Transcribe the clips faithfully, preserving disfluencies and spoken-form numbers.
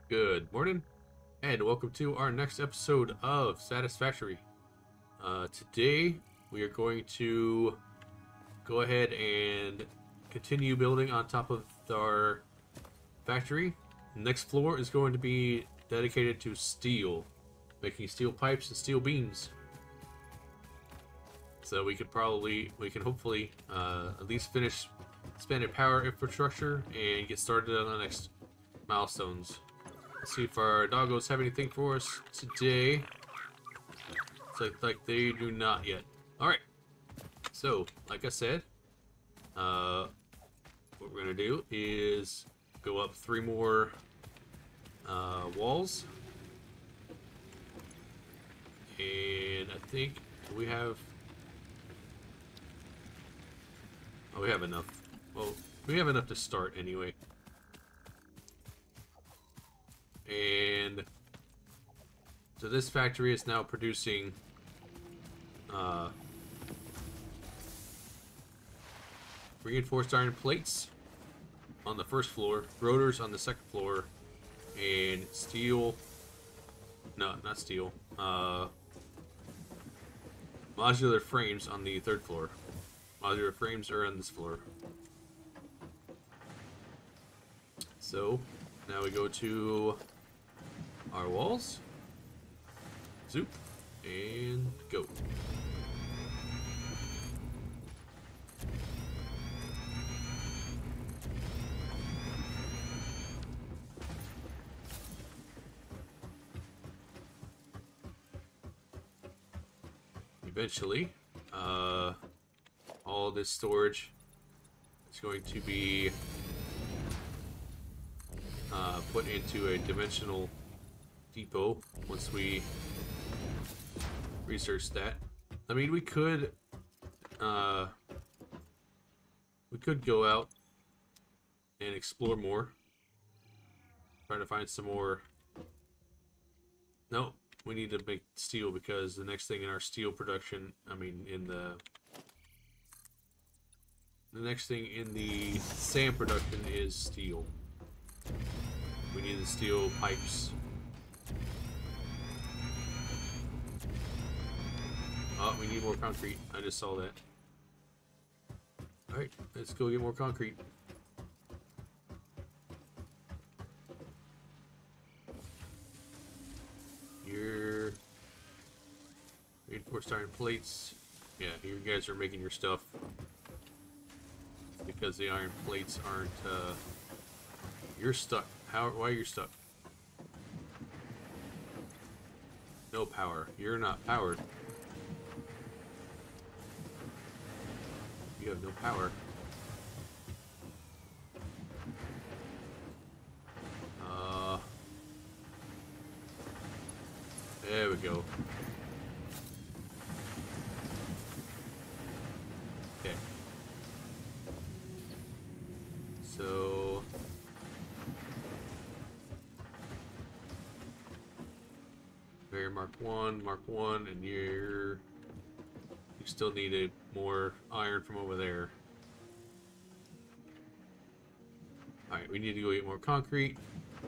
Good morning, and welcome to our next episode of Satisfactory. Uh, today, we are going to go ahead and continue building on top of our factory. The next floor is going to be dedicated to steel, making steel pipes and steel beams. So we could probably, we can hopefully uh, at least finish expanded power infrastructure and get started on the next milestones. Let's see if our doggos have anything for us today. It's like, like they do not yet. Alright. So, like I said, uh, what we're going to do is go up three more uh, walls. And I think we have... Oh, we have enough. Well, we have enough to start anyway. And so this factory is now producing uh, reinforced iron plates on the first floor, rotors on the second floor, and steel, no, not steel, uh, modular frames on the third floor. Modular frames are on this floor. So now we go to our walls, zoop, and go. Eventually, uh, all this storage is going to be uh, put into a dimensional depot once we research that. I mean, we could uh, we could go out and explore more, try to find some more. No, we need to make steel because the next thing in our steel production, I mean, in the the next thing in the sand production is steel. We need the steel pipes. Oh, we need more concrete. I just saw that. Alright, let's go get more concrete. Your reinforced iron plates. Yeah, you guys are making your stuff. Because the iron plates aren't, uh... You're stuck. How? Why are you stuck? No power. You're not powered. You have no power. Uh, there we go. Okay. So very mark one, mark one, and you're you still need a more iron from over there. Alright, we need to go get more concrete.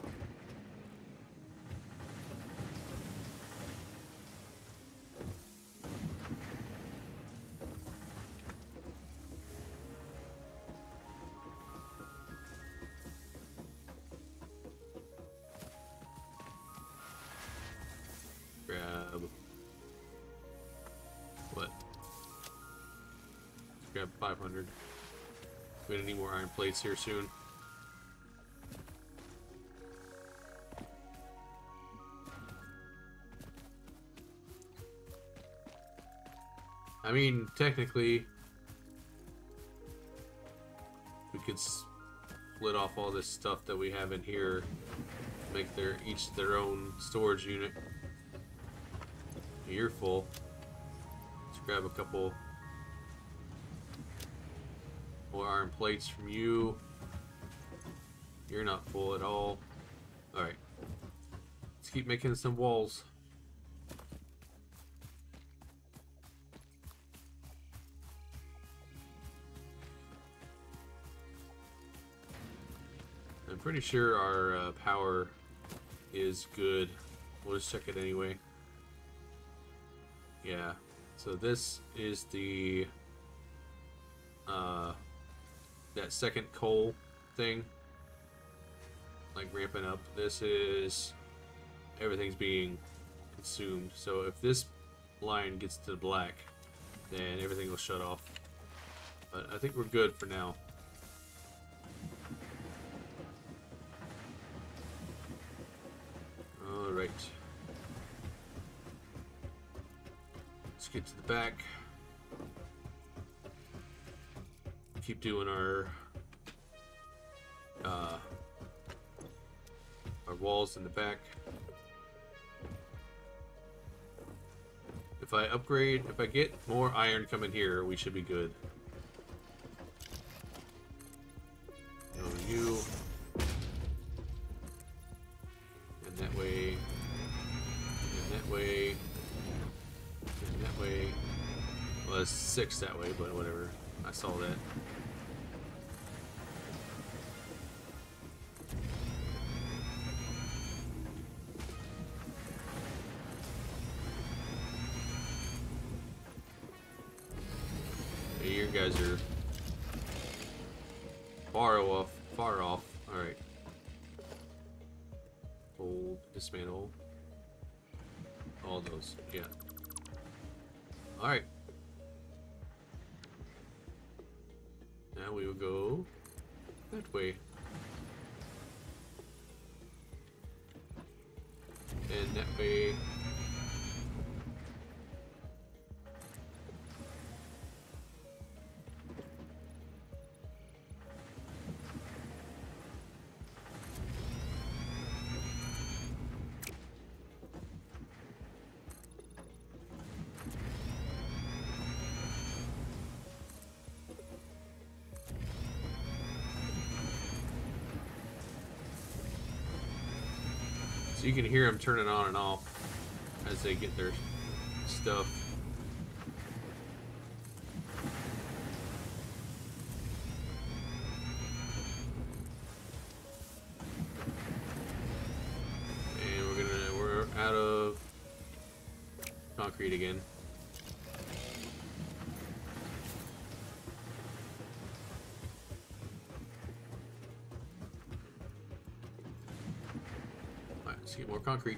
Grab what? Grab five hundred. We're gonna need more iron plates here soon. I mean, technically, we could split off all this stuff that we have in here, make their each their own storage unit. You're full. Let's grab a couple more iron plates from you. You're not full at all. Alright. Let's keep making some walls. I'm pretty sure our uh, power is good. We'll just check it anyway. Yeah. So this is the uh, that second coal thing, like ramping up. This is everything's being consumed. So if this line gets to black, then everything will shut off. But I think we're good for now. All right. Let's get to the back. Keep doing our uh, our walls in the back. If I upgrade, if I get more iron coming here, we should be good. Oh, you. And that way. And that way. And that way. Well, it's six that way, but whatever. I saw that. Hey, you guys are far off. Far off. All right. Hold. Dismantle. All those. Yeah. All right. Now we will go that way. And that way. So you can hear them turning on and off as they get their stuff. And we're gonna we're out of concrete again. Let's get more concrete.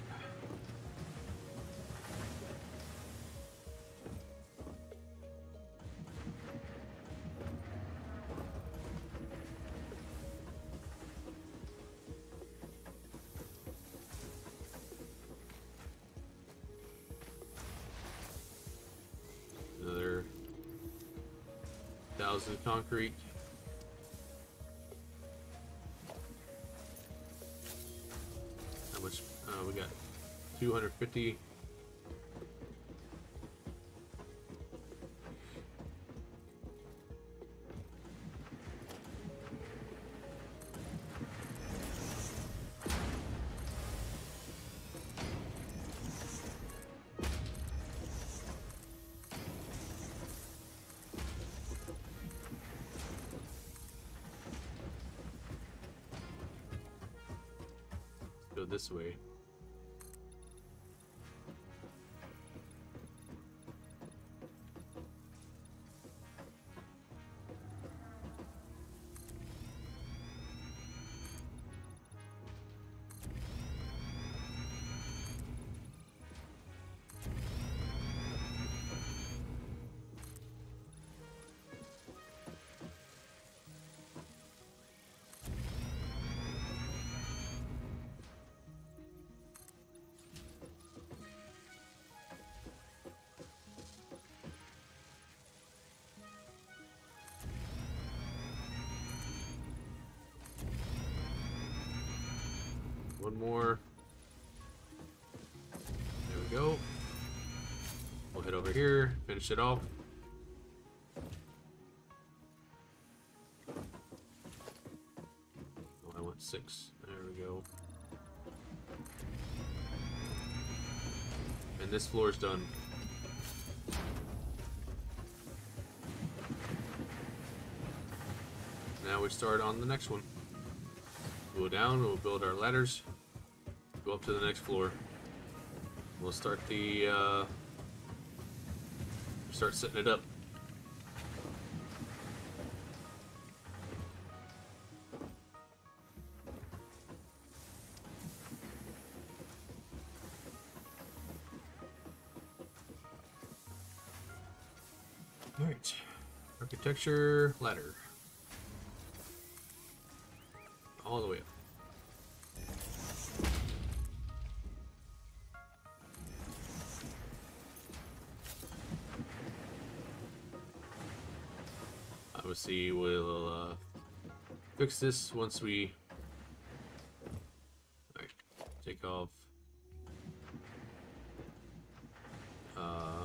Another thousand concrete. Uh, we got two hundred fifty. Go this way. One more. There we go. We'll head over here, finish it off. Oh, I want six. There we go. And this floor is done. Now we start on the next one. Go down, we'll build our ladders. go up to the next floor. We'll start the, uh, start setting it up. Alright. Architecture ladder. All the way up. Obviously, we'll uh, fix this once we all right, take off. Uh,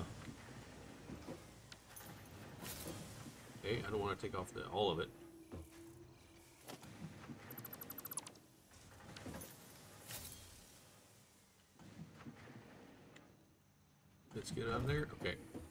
okay, I don't want to take off the, all of it. Let's get on there. Okay.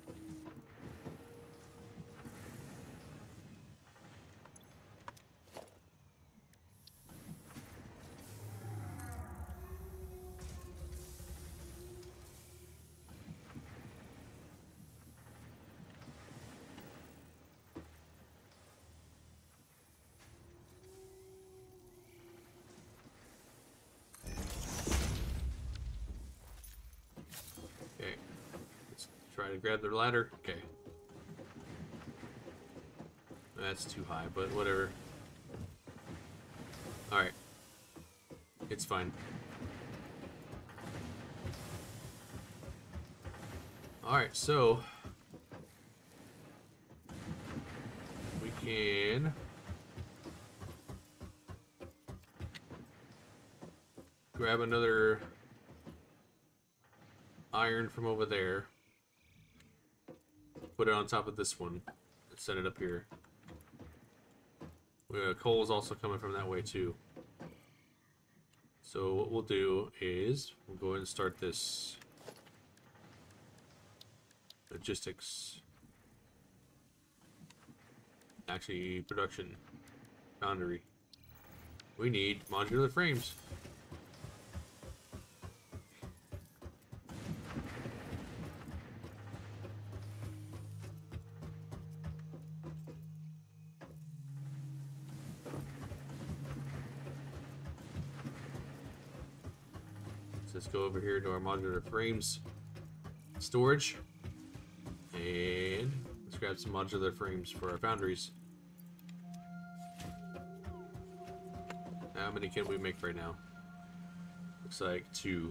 Try to grab the ladder. Okay. That's too high, but whatever. Alright. It's fine. Alright, so we can grab another iron from over there. Put it on top of this one and set it up here. Uh, coal is also coming from that way too. So what we'll do is we'll go ahead and start this logistics, actually production foundry. We need modular frames. Let's go over here to our modular frames storage and let's grab some modular frames for our foundries. How many can we make right now? Looks like two.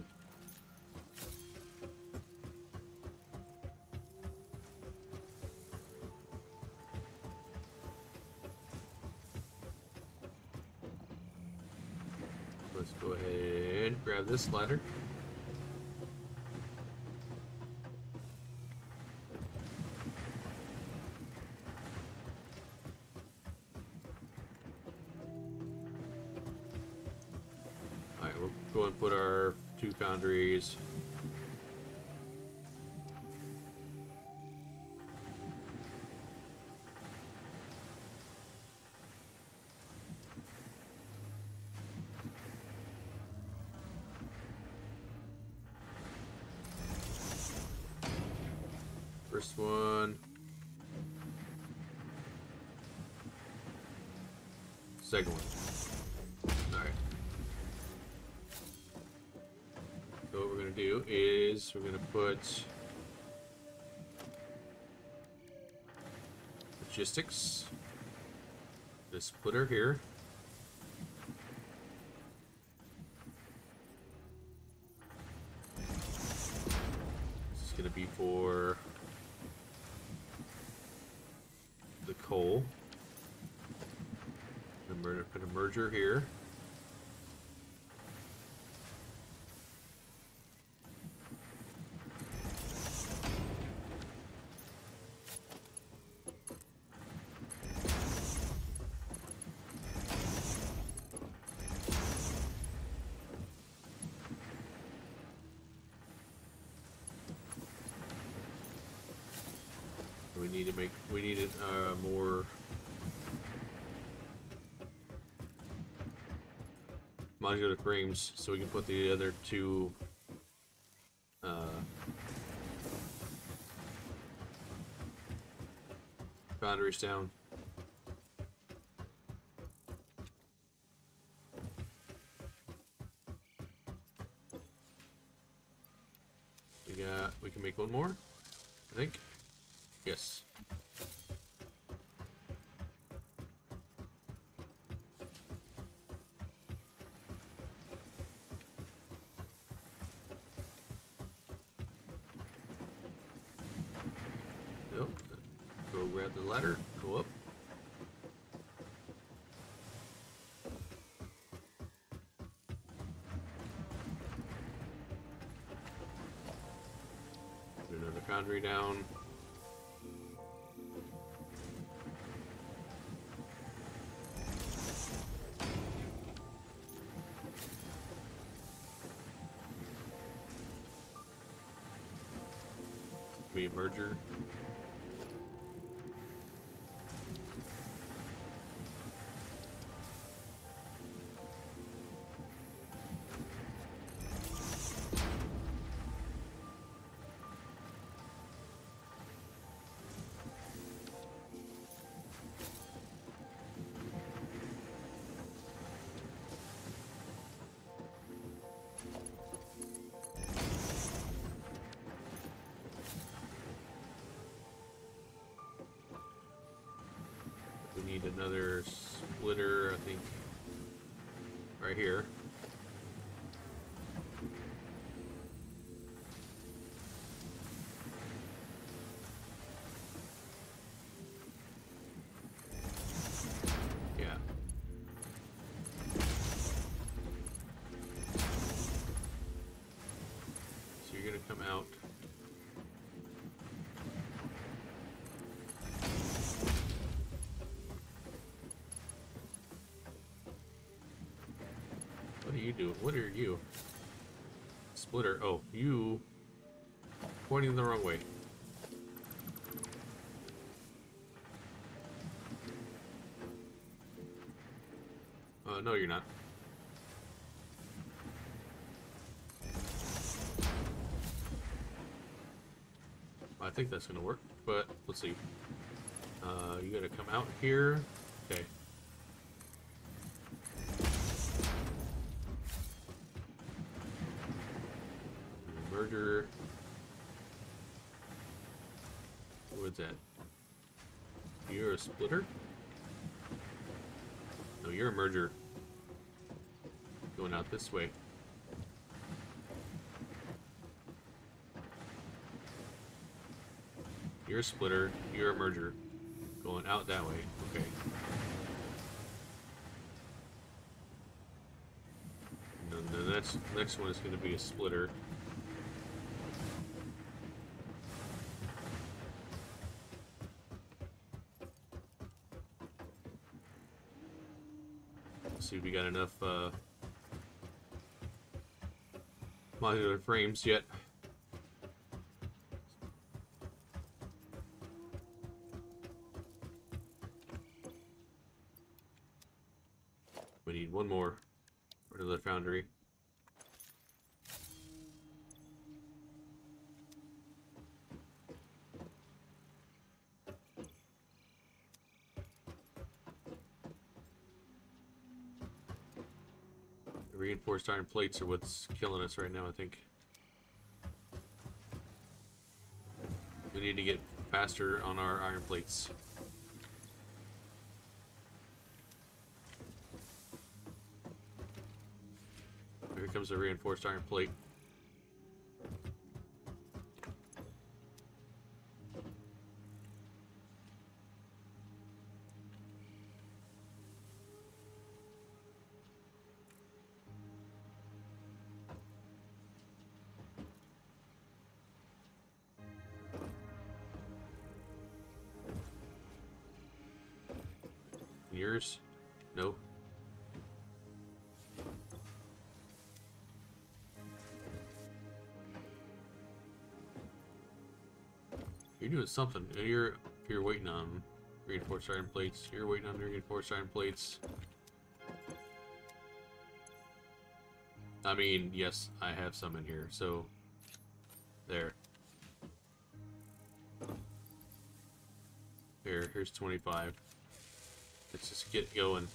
Let's go ahead and grab this ladder. Alright, we'll go and put our two foundries. First one. Second one. Alright. So what we're going to do is we're going to put logistics, the splitter here. This is going to be for the coal. I'm going to put a merger here. We need to make, we needed uh, more modular frames so we can put the other two uh, boundaries down. We got, we can make one more, I think. Yes. Nope. Go grab the ladder, go up. Put another foundry down. Be a merger. We need another splitter, I think, right here. Yeah. So you're gonna come out. What are you doing? What are you? Splitter. Oh, you pointing the wrong way. Uh, no, you're not. I think that's gonna work, but let's see. Uh, you gotta come out here. Okay. Merger. What's that? You're a splitter? No, you're a merger. Going out this way. You're a splitter. You're a merger. Going out that way. Okay. And the next next one is going to be a splitter. Let's see if we got enough uh, modular frames yet. We need one more for another foundry. The reinforced iron plates are what's killing us right now, I think. We need to get faster on our iron plates. Here comes the reinforced iron plate. Yours? No. You're doing something. You're you're waiting on reinforced iron plates. You're waiting on reinforced iron plates. I mean, yes, I have some in here, so there. Here, here's twenty-five. Let's just get going.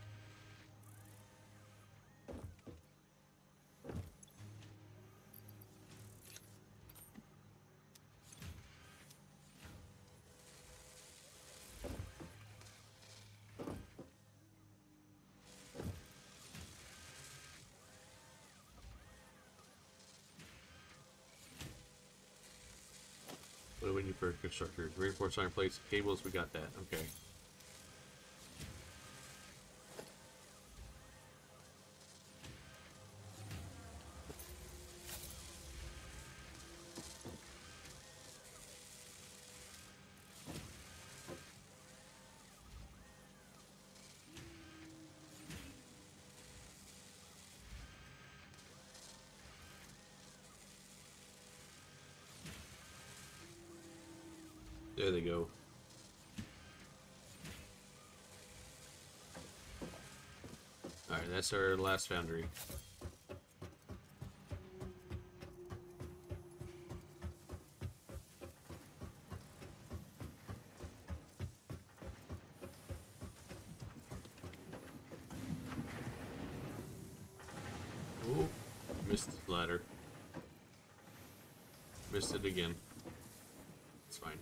What do we need for constructors? Reinforced iron plates, cables, we got that. Okay. There they go. Alright, that's our last foundry. Oh, missed the ladder. Missed it again. It's fine.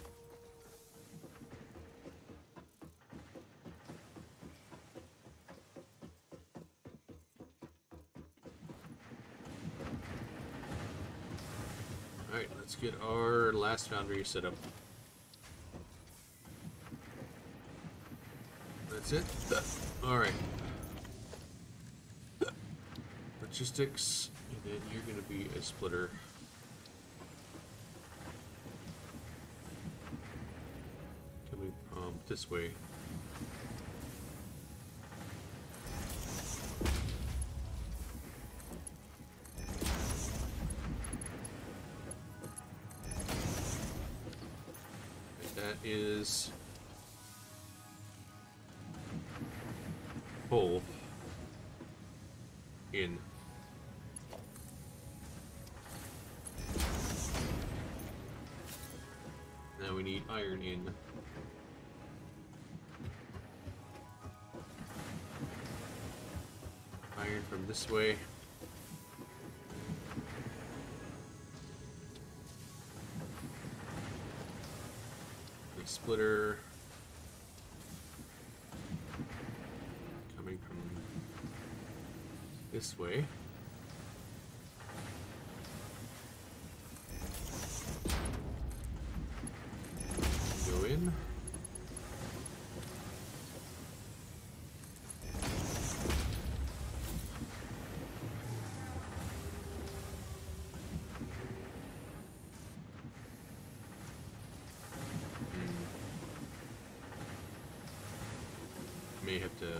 Alright, let's get our last foundry set up. That's it? Alright. Logistics, and then you're going to be a splitter. Coming um, this way. That is coal in. Now we need iron in. Iron from this way. Splitter coming from this way. Go in. May have to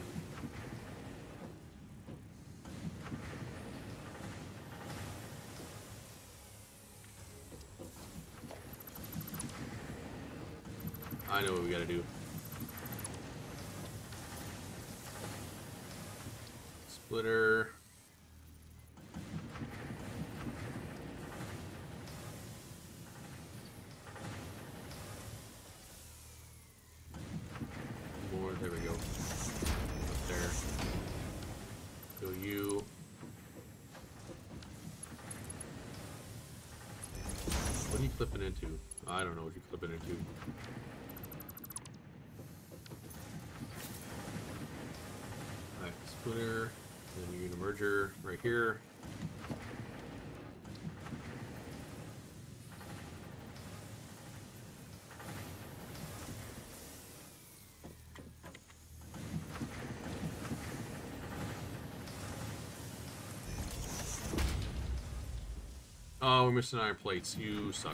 I know what we gotta do. Splitter. More, there we go. Up there. Go you. What are you flipping into? I don't know what you're flipping into. Alright, splitter. Then you're gonna merger right here. Oh, we're missing iron plates. You suck.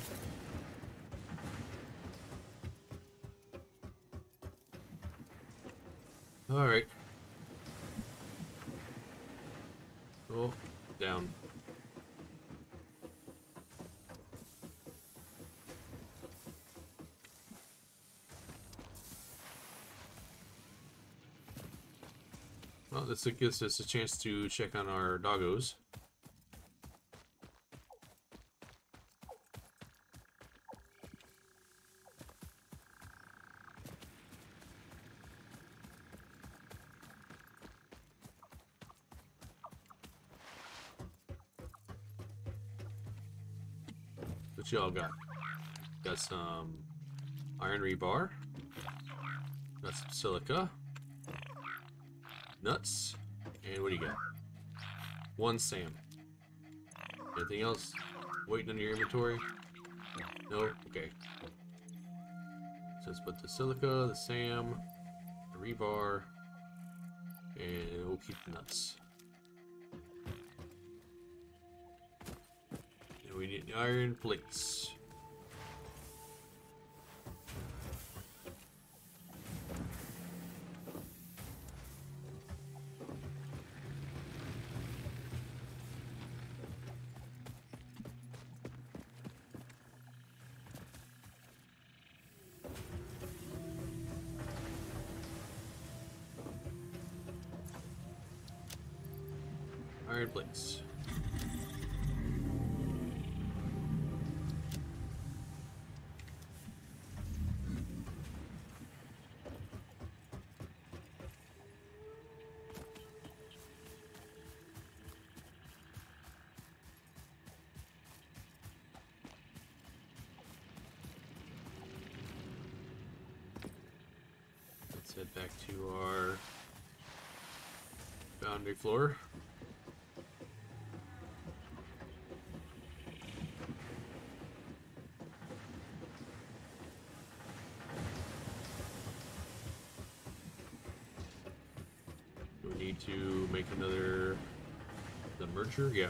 Alright. Oh, down. Well, this gives us a chance to check on our doggos. What y'all got? Got some iron rebar. Got some silica. Nuts. And what do you got? One SAM. Anything else waiting in your inventory? No? Okay. So let's put the silica, the SAM, the rebar, and we'll keep the nuts. And we need iron plates. Iron plates. Let's head back to our foundry floor. We need to make another the merger, yeah.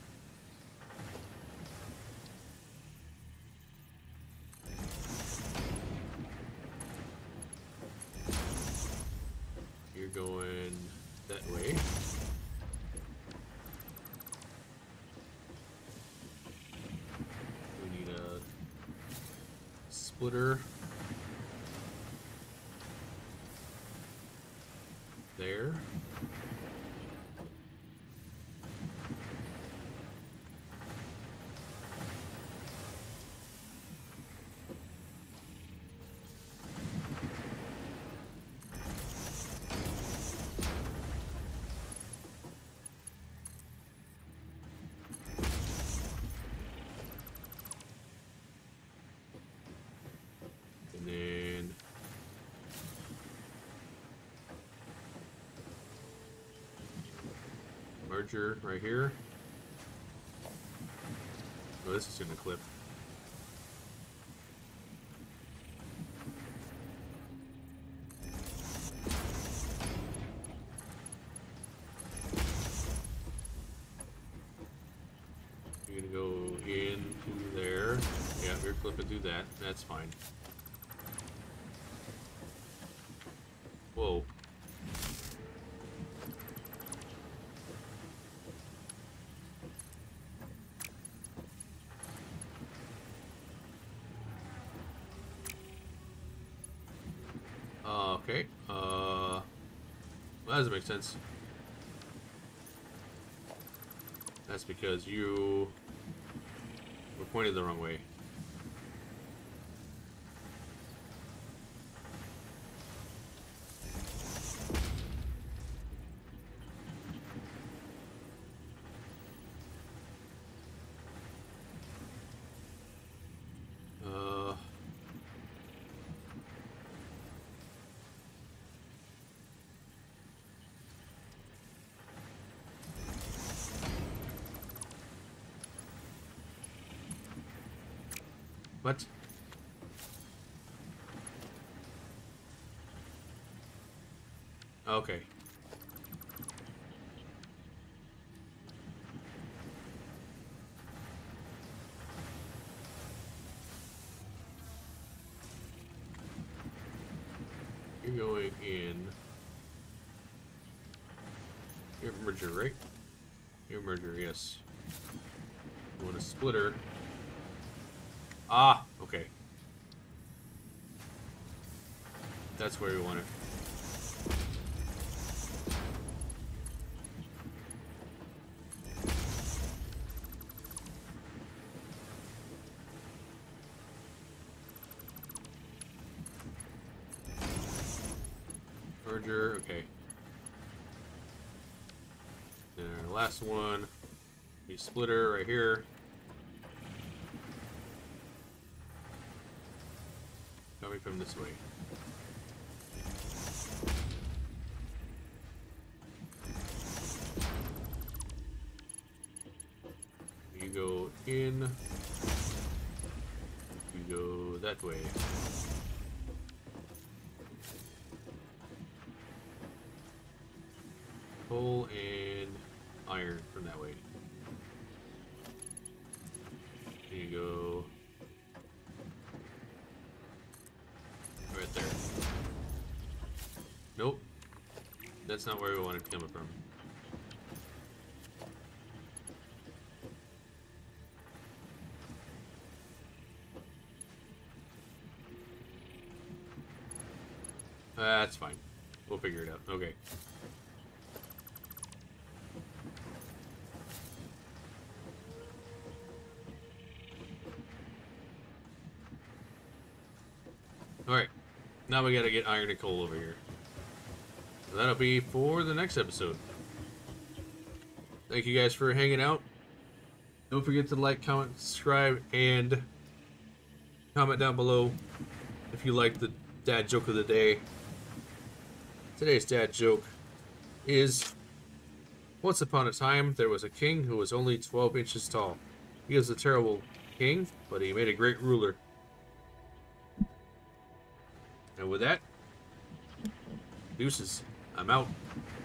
You're going that way. We need a splitter there. And then merger right here. Oh, this is gonna clip. You're gonna go into there. Yeah, you're clipping through that. That's fine. Whoa. Uh, okay. Uh, well, that doesn't make sense. That's because you were pointed the wrong way. Uh, what? Okay. You're going in your merger, right? Your merger, yes. You want a splitter. Ah, okay. That's where we want it. Merger, okay. And our last one, the splitter right here. Coming from this way. You go in. You go that way. Coal and iron from that way. There you go. Right there. Nope. That's not where we wanted to come from. That's fine. We'll figure it out. Okay. Alright. Now we gotta get iron and coal over here. So that'll be for the next episode. Thank you guys for hanging out. Don't forget to like, comment, subscribe, and comment down below if you like the dad joke of the day. Today's dad joke is: once upon a time, there was a king who was only twelve inches tall. He was a terrible king, but he made a great ruler. And with that, deuces. I'm out.